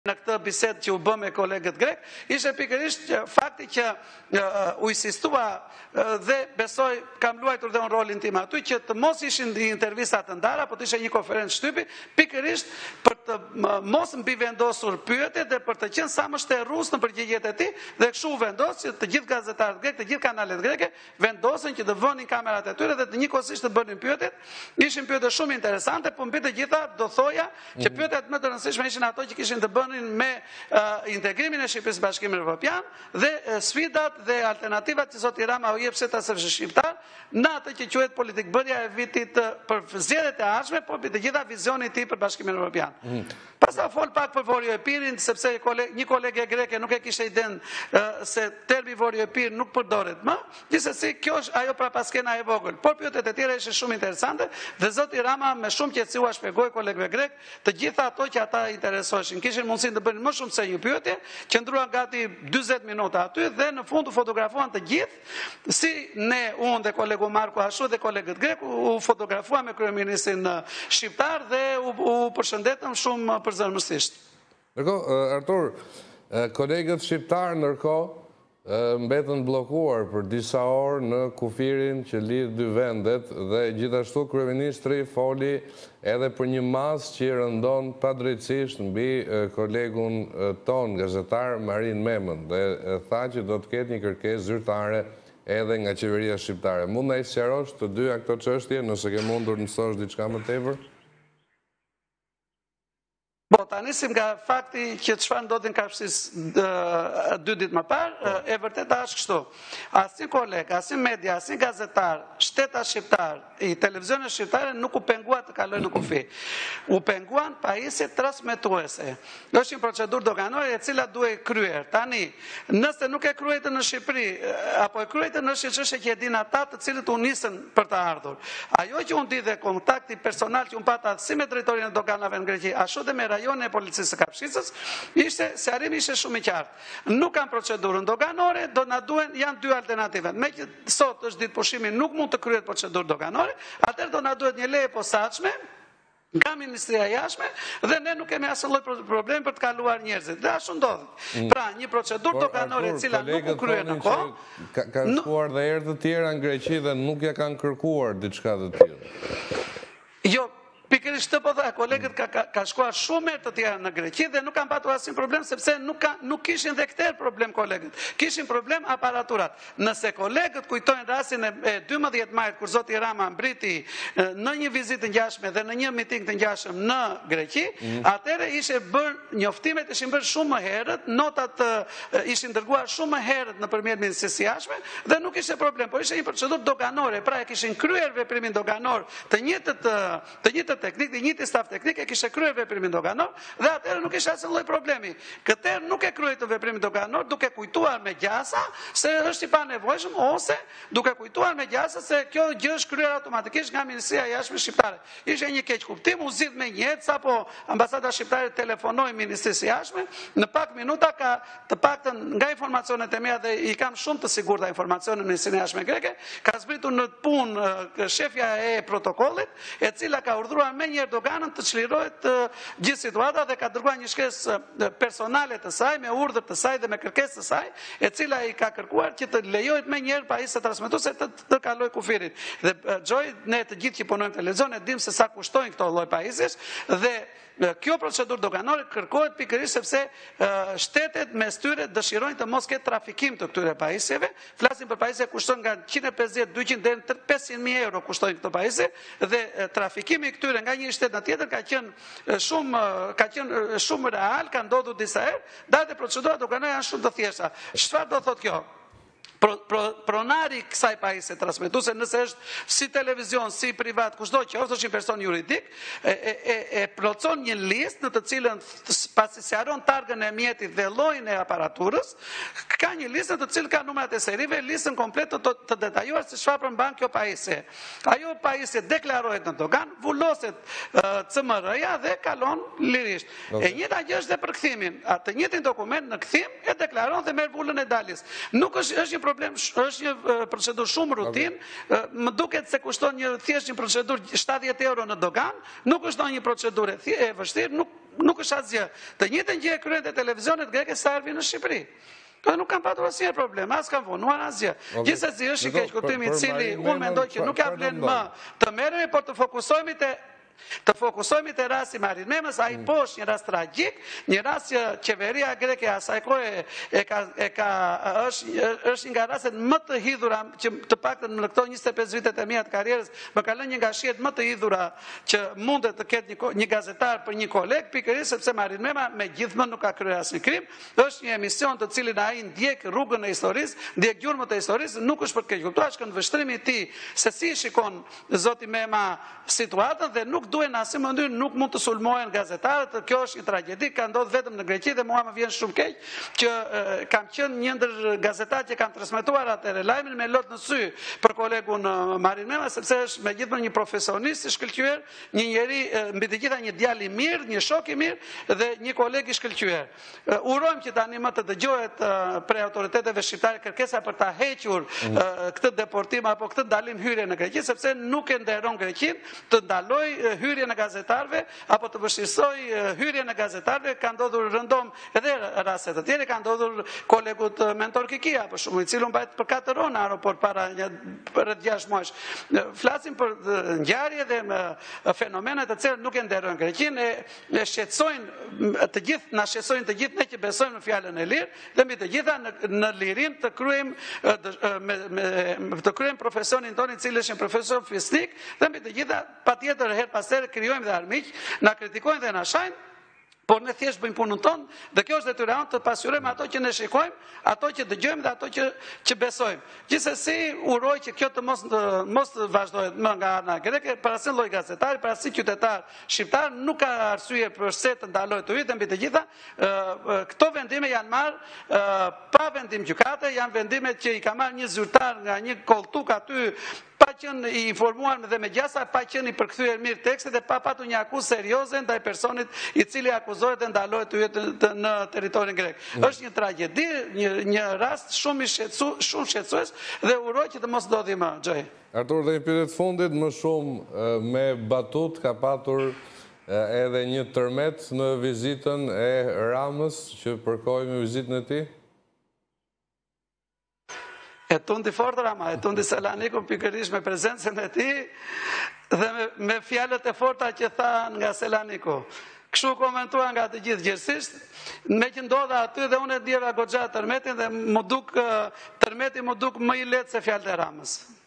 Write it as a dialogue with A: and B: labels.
A: në këtë bisedë që u bë me kolegët grek, ishte pikërisht fakti që u insistua dhe besoj kam luajtur dhe unë rolin tim aty që të mos ishin intervistat të ndara, po të ishe një konferencë shtypi, pikërisht për të mos mbi vendosur pyetjet dhe për të qenë sa më shterrues në përgjigjet e tij, dhe kështu u vendos që të gjithë gazetarët grek, të gjithë kanalet greke vendosen që të vënin kamerat e tyre dhe të njëkohësisht të bënin pyetjet. Ishin pyetje shumë interesante, po mbi të gjitha do thoja që pyetjet më të rëndësishme ishin ato që kishin të bënin me integrimin e Shqipërisë në Bashkimin Evropian dhe sfidat dhe alternativat që zoti Rama u jep se ta së shqiptar në atë që quhet politikbërja e vitit për zgjedhjet e ardhshme, po mbi të gjitha vizioni i tij për Bashkimin Evropian. Pastaj fol pak për Vori Epirin, sepse një kolege greke nuk e kishte iden se termi Vori Epir nuk përdoret më. Gjithsesi kjo është ajo prapaskena e vogël. Por pyetjet e tjera ishin shumë interesante dhe zoti Rama me shumë qetësi u shpjegoi kolegëve grek të gjitha ato që ata interesoheshin. Kishin mundësinë të bënin më shumë se një pyetje, qëndruan gati 40 minuta aty dhe në fund u fotografuan të gjithë, si ne, unë dhe kolegu Marko ashtu dhe kolegët grek u fotografuan me kryeministrin shqiptar dhe u përshëndetëm shumë përzemërsisht.
B: Artur, kolegët shqiptar ndërkohë mbetën bllokuar për disa orë në kufirin që lidh dy vendet dhe gjithashtu kryeministri foli edhe për një masë që rëndon padrejtësisht mbi kolegun ton, gazetar Marin Memën, dhe tha që do të ketë një kërkesë zyrtare edhe nga qeveria shqiptare. Mund na sqarosh të dyja këto çështje, nëse ke mundur të mësosh diçka më tepër?
A: Po, ta nisim nga fakti që çfarë ndodhi në Kafshësisë 2 ditë më parë, e vërteta është kështu. Asnjë koleg, asnjë media, asnjë gazetar, shtetas shqiptar, i televizionit shqiptare nuk u pengua të kalojnë në kufi. U penguan pajisje transmetuese. Është një procedurë doganore e cila duhet kryer. Tani, nëse nuk e kryejtë në Shqipëri, apo e kryejtë në çështje që e din ata të cilët u nisën për të ardhur. Ajo që unë di dhe kontakti personal që unë pata si me drejtorin e doganave në Greqi, ashtu dhe me rajonin e policisë së Kafshësisë, ishte se arrimi ishte shumë i qartë. Nuk kanë procedurën doganore, do na duhen, janë dy alternative. Me që sot është ditë pushimi, nuk mund të kryhet procedurë doganore, atëherë do na duhet një leje posaçme nga Ministria e Jashtme dhe ne nuk kemi asnjë lloj problemi për të kaluar njerëzit. Dhe ashtu ndodhi. Pra, një procedurë doganore e cila nuk u kryen në kohë,
B: kanë shkuar dhe herë të tjera në Greqi dhe nuk ja kanë kërkuar diçka të tillë.
A: Jo, pikërisht të po tha, kolegët ka shkuar shumë herë të tjera në Greqi dhe nuk kanë patur asnjë problem sepse nuk kishin dhe këtë problem kolegët. Kishin problem aparaturat. Nëse kolegët kujtojnë rastin e 12 majit kur zoti Rama mbriti në një vizitë të ngjashme dhe në një miting të ngjashëm në Greqi, atëherë ishte bërë njoftimet ishin bërë shumë më herët, notat ishin dërguar shumë më herët nëpërmjet Ministrisë së Jashtme dhe nuk ishte problem, por ishte një procedurë doganore, pra e kishin kryer veprimin doganor të njëjtët teknik, i njëjti staf teknik e kishte kryer veprimin doganor dhe atëherë nuk ishte asnjë lloj problemi. Këtë nuk e kryej të veprimin doganor duke kujtuar me gjasa se është i panevojshëm ose duke kujtuar me gjasa se kjo gjë është kryer automatikisht nga Ministria e Jashtme shqiptare. Ishte një keq kuptim, u zgjidh me një sapo ambasada shqiptare telefonoi Ministrisë së Jashtme, në pak minuta ka të paktën nga informacionet e mia dhe i kam shumë të sigurta informacionet në Ministrinë e Jashtme greke, ka zbritur në punë shefja e protokollit, e cila ka urdhëruar me një Erdoganën të çlirohet gjithë situata dhe ka dërguar një shkresë personale të saj, me urdhër të saj dhe me kërkesë të saj, e cila i ka kërkuar që të lejohet me njëherë pajisje transmetuese të kaloj kufirin. Dhe Xhoj, ne të gjithë që punojmë televizion e dim se sa kushtojnë këto lloj pajisjesh dhe kjo procedurë doganore kërkohet pikërisht sepse shtetet mes tyre dëshirojnë të mos ketë trafikim të këtyre pajisjeve. Flasim për pajisje kushtojnë nga 150, 200 deri në 500.000 euro kushtojnë këto pajisje dhe trafikimi i këtyre nga një shtet në tjetër ka qenë shumë real, ka ndodhur disa herë, dhe procedura doganore janë shumë të thjeshta. Çfarë do thotë kjo? Pronari kësaj pajisje transmetuese, nëse është si televizion, si privat, kushdo që është një person juridik, e plotson një listë në të cilën pasi sqaron targën e mjetit dhe llojin e aparaturës, ka një listë në të cilën ka numrat e serive, listën komplet të detajuar se çfarë përmban kjo pajisje. Ajo pajisje deklarohet në dogan, vulloset CMR-ja dhe kalon lirisht. E njëjta gjë është dhe për kthimin. Atë njëjtin dokument në kthim e deklaron dhe merr vulën e daljes. Nuk është një problem, është një procedurë shumë rutin, më duket se kushton thjesht një procedurë 70 euro në dogan, nuk është një procedurë e vështirë, nuk është asgjë. Të njëjtën gjë e kryen te televizionet greke sa erdhi në Shqipëri. Nuk kam patur asnjë problem, as kam vonuar asgjë. Gjithsesi është i keq kuptimi i cili unë mendoj që nuk ka vlen më të merremi, por të fokusohemi te rasti Marit Memës, ai po është një rast tragjik, një rast që qeveria greke asaj kohe është një nga rastet më të hidhura që të paktën në këto 25 vitet e mia të karrierës më ka lënë një nga shihet më të hidhura që mundet të ketë një gazetar për një koleg, pikërisht sepse Marit Mema megjithmonë nuk ka kryer asnjë krim, është një emision të cilin ai ndjek rrugën e historisë, ndjek gjurmët e historisë, nuk është për të keq kuptuar, është këndvështrimi i tij se si shikon zoti Mema situatën dhe nuk duhen asnjë mënyrë, nuk mund të sulmohen gazetarët. Kjo është një tragjedi, ka ndodhur vetëm në Greqi dhe mua më vjen shumë keq që kam qenë një ndër gazetarët që kanë transmetuar atëherë lajmin me lot në sy për kolegun Marin Mema, sepse është megjithmonë një profesionist i shkëlqyer, një njeri mbi të gjitha një djalë i mirë, një shok i mirë dhe një koleg i shkëlqyer. Urojmë që tani më të dëgjohet prej autoriteteve shqiptare kërkesa për ta hequr këtë deportim apo këtë ndalim hyrje në Greqi, sepse nuk e nderon Greqin të ndaloj hyrje në gazetarëve apo të vështirësoj hyrjen e gazetarëve. Ka ndodhur rëndom edhe raste të tjera, ka ndodhur kolegut Mentor Kikia, për shembull, i cili mbajt për 4 orë në aeroport para rreth 6 muajsh. Flasim për ngjarje dhe fenomene të cilat nuk e nderojnë Greqin, e shqetësojnë të gjithë, na shqetësojnë të gjithë ne që besojmë në fjalën e lirë dhe mbi të gjitha në lirinë të kryejmë profesionin tonë, i cili është një profesion fisnik, dhe mbi të gjitha patjetër her pas here krijojmë dhe armiq, na kritikojnë dhe na shajnë, por ne thjesht bëjmë punën tonë dhe kjo është detyra jonë të pasqyrojmë ato që ne shikojmë, ato që dëgjojmë dhe ato që besojmë. Gjithsesi uroj që kjo të mos të vazhdohet më nga ana greke, për asnjë lloj gazetari, për asnjë qytetar shqiptar nuk ka arsye përse të ndalojë të hyjë. Mbi të gjitha, këto vendime janë marrë pa vendim gjykate, janë vendime që i ka marrë një zyrtar nga një kolltuk aty, pa qenë i informuar dhe me gjasa, pa qenë i përkthyer mirë tekstet dhe pa patur një akuzë serioze ndaj personit i cili akuzohet dhe ndalohet të hyjë në territorin grek. Është një tragjedi, një rast shumë shqetësues dhe uroj që të mos ndodhi më, Xhej.
B: Artur, dhe një pyetje fundit, më shumë me batut ka patur edhe një tërmet në vizitën e Ramës që përkoi me vizitën e tij?
A: E tundi fort Rama, e tundi Selanikun pikërisht me prezencën e tij dhe me fjalët e forta që tha nga Selaniku. Kështu komentua nga të gjithë gjithësisht, me që ndodha aty dhe unë e ndjeva goxha tërmetin dhe tërmeti më duk më i lehtë se fjalët e Ramës.